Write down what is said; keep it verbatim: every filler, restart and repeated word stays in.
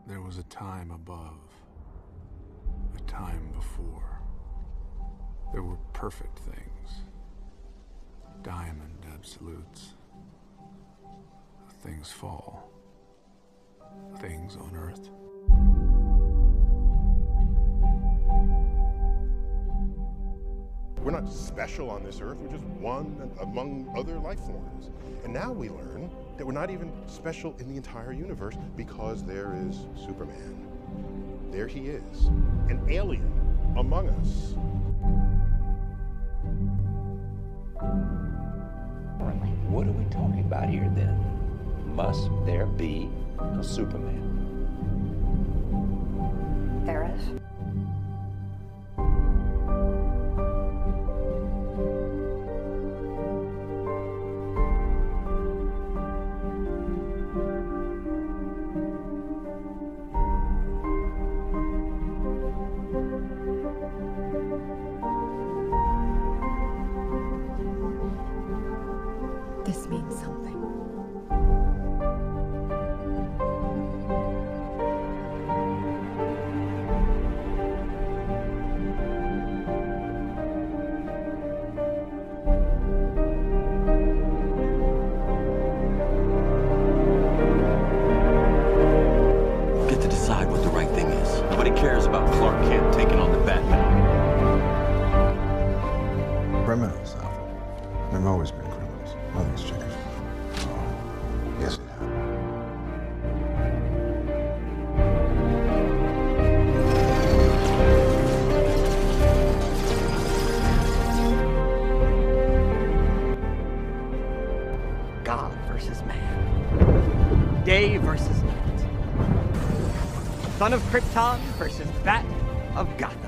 There was a time above, a time before. There were perfect things, diamond absolutes. Things fall, things on earth. We're not special on this earth, we're just one among other life forms. And now we learn that we're not even special in the entire universe because there is Superman. There he is, an alien among us. What are we talking about here then? Must there be a Superman? There is. This means something. Get to decide what the right thing is. Nobody cares about Clark Kent taking on the Batman. Criminals, Alfred. There have always been criminals. Nothing's changed. Oh, yes, it has. God versus man. Day versus night. Son of Krypton versus Bat of Gotham.